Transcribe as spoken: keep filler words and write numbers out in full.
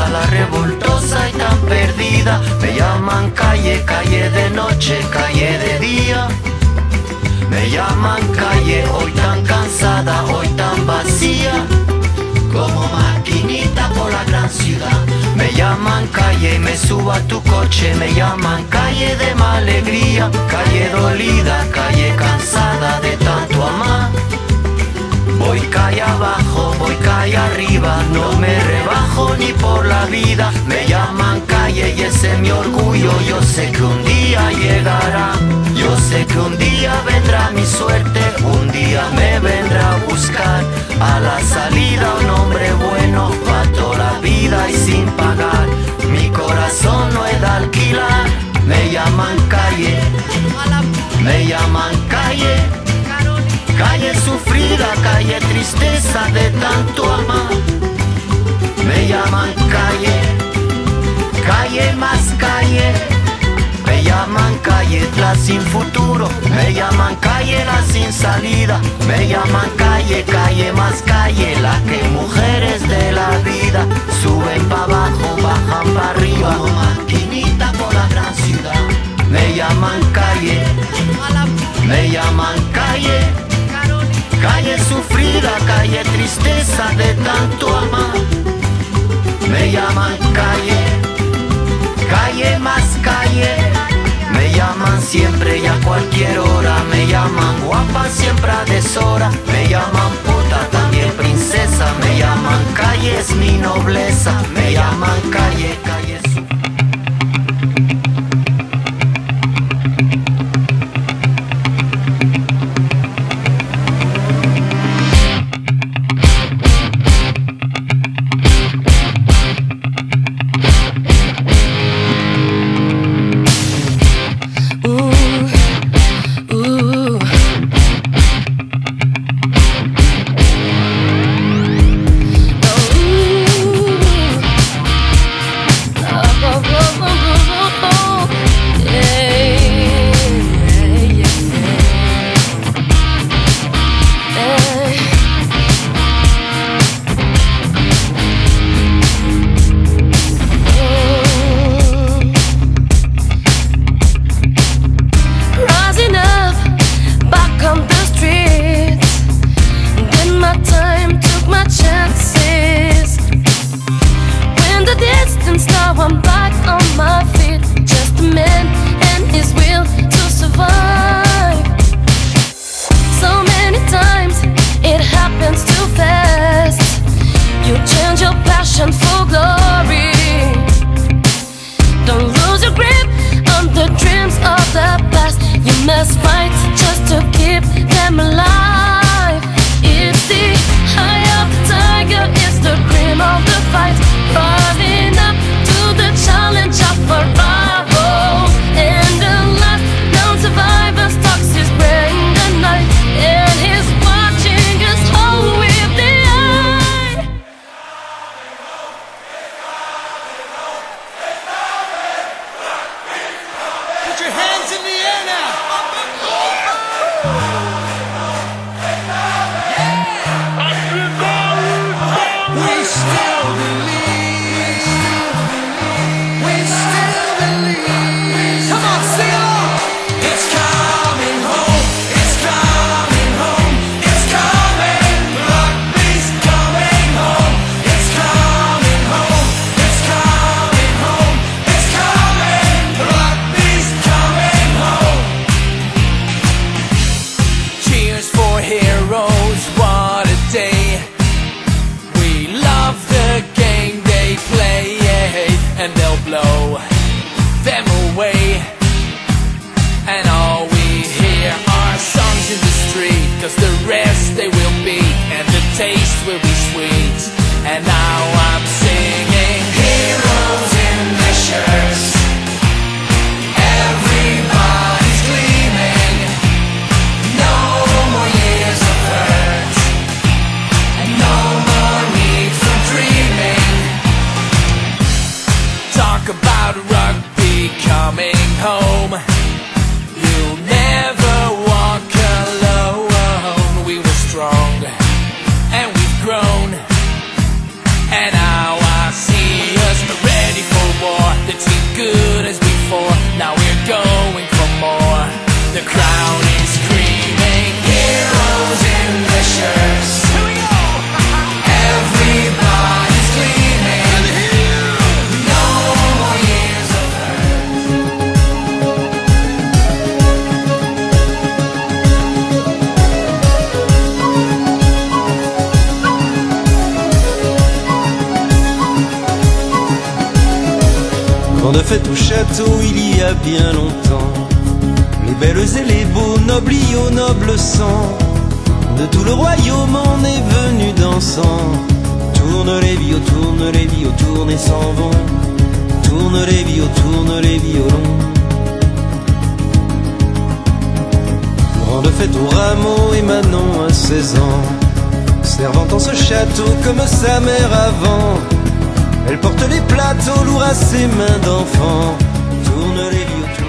desesperada, revoltosa y tan perdida. Me llaman calle, calle de noche, calle de día. Me llaman calle, hoy tan cansada, hoy tan vacía, como maquinita por la gran ciudad. Me llaman calle y me subo a tu coche. Me llaman calle de mala alegría, calle dolida, calle cansada de tanto amar. Voy calle abajo, voy calle arriba, no me rebajo ni por la vida. Me llaman calle y ese es mi orgullo. Yo sé que un día llegará, yo sé que un día vendrá mi suerte. Un día me vendrá a buscar a la salida un hombre bueno pa' toda la vida y sin pagar. Mi corazón no es de alquilar. Me llaman calle, me llaman calle, calle sufrida, calle tristeza de tanto amar. Me llaman calle, calle más calle. Me llaman calle la sin futuro, me llaman calle la sin salida. Me llaman calle, calle más calle, la que mujeres de la vida suben pa' abajo, bajan pa' arriba, como maquinita por la gran ciudad. Me llaman calle, me llaman calle, calle sufrida, calle tristeza de tanto amar. Me llaman calle, calle más calle. Me llaman siempre y a cualquier hora. Me llaman guapa siempre a deshora. Me llaman puta también princesa. Me llaman calle es mi nobleza. Me llaman calle, calle su... And now I see us Grande fête au château il y a bien longtemps, les belles et les beaux, nobles y au noble sang, de tout le royaume on est venu dansant. Tourne les vios, tourne les vios, tourne et s'en vont. Tourne les vios, tourne les violons. Grande fête au rameau et Manon à seize ans, servant en ce château comme sa mère avant. Elle porte les plateaux lourds à ses mains d'enfant. Tourne les vios, tourne